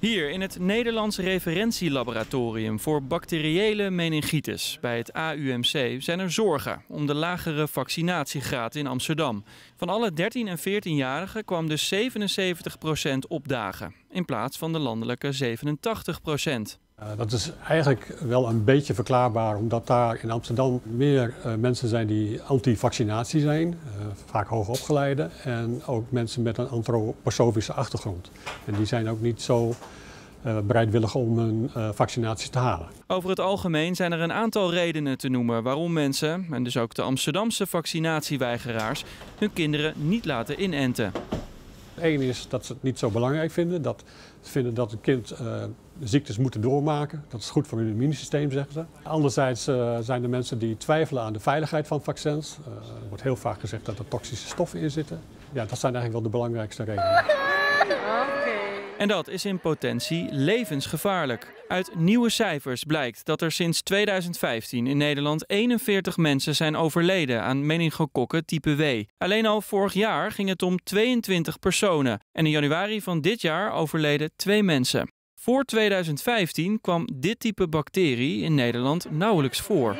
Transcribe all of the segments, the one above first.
Hier in het Nederlands Referentielaboratorium voor bacteriële meningitis bij het AUMC zijn er zorgen om de lagere vaccinatiegraad in Amsterdam. Van alle 13- en 14-jarigen kwam dus 77% opdagen in plaats van de landelijke 87%. Dat is eigenlijk wel een beetje verklaarbaar omdat daar in Amsterdam meer mensen zijn die anti-vaccinatie zijn, vaak hoogopgeleide en ook mensen met een antroposofische achtergrond. En die zijn ook niet zo bereidwillig om hun vaccinatie te halen. Over het algemeen zijn er een aantal redenen te noemen waarom mensen, en dus ook de Amsterdamse vaccinatieweigeraars, hun kinderen niet laten inenten. Eén is dat ze het niet zo belangrijk vinden. Dat ze vinden dat een kind ziektes moeten doormaken. Dat is goed voor hun immuunsysteem, zeggen ze. Anderzijds zijn er mensen die twijfelen aan de veiligheid van vaccins. Er wordt heel vaak gezegd dat er toxische stoffen in zitten. Ja, dat zijn eigenlijk wel de belangrijkste redenen. En dat is in potentie levensgevaarlijk. Uit nieuwe cijfers blijkt dat er sinds 2015 in Nederland 41 mensen zijn overleden aan meningokokken type W. Alleen al vorig jaar ging het om 22 personen. En in januari van dit jaar overleden 2 mensen. Voor 2015 kwam dit type bacterie in Nederland nauwelijks voor.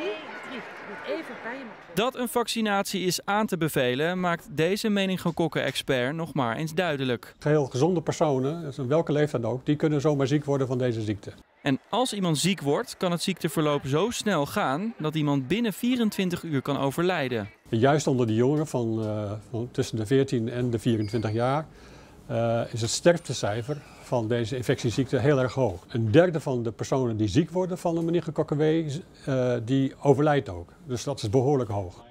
Dat een vaccinatie is aan te bevelen maakt deze meningokokken-expert nog maar eens duidelijk. Geheel gezonde personen, welke leeftijd ook, die kunnen zomaar ziek worden van deze ziekte. En als iemand ziek wordt, kan het ziekteverloop zo snel gaan dat iemand binnen 24 uur kan overlijden. Juist onder de jongeren van tussen de 14 en de 24 jaar is het sterftecijfer van deze infectieziekte heel erg hoog. Een derde van de personen die ziek worden van de meningokokken W, die overlijdt ook. Dus dat is behoorlijk hoog.